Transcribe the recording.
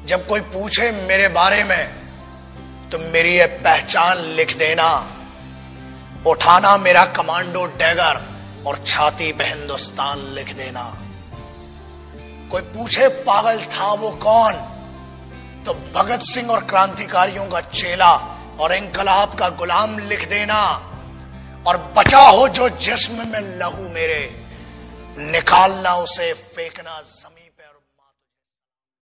जब कोई पूछे मेरे बारे में तो मेरी ये पहचान लिख देना, उठाना मेरा कमांडो डैगर और छाती पे हिंदुस्तान लिख देना। कोई पूछे पागल था वो कौन, तो भगत सिंह और क्रांतिकारियों का चेला और इंकलाब का गुलाम लिख देना। और बचा हो जो जिस्म में लहू मेरे, निकालना उसे फेंकना जमीन।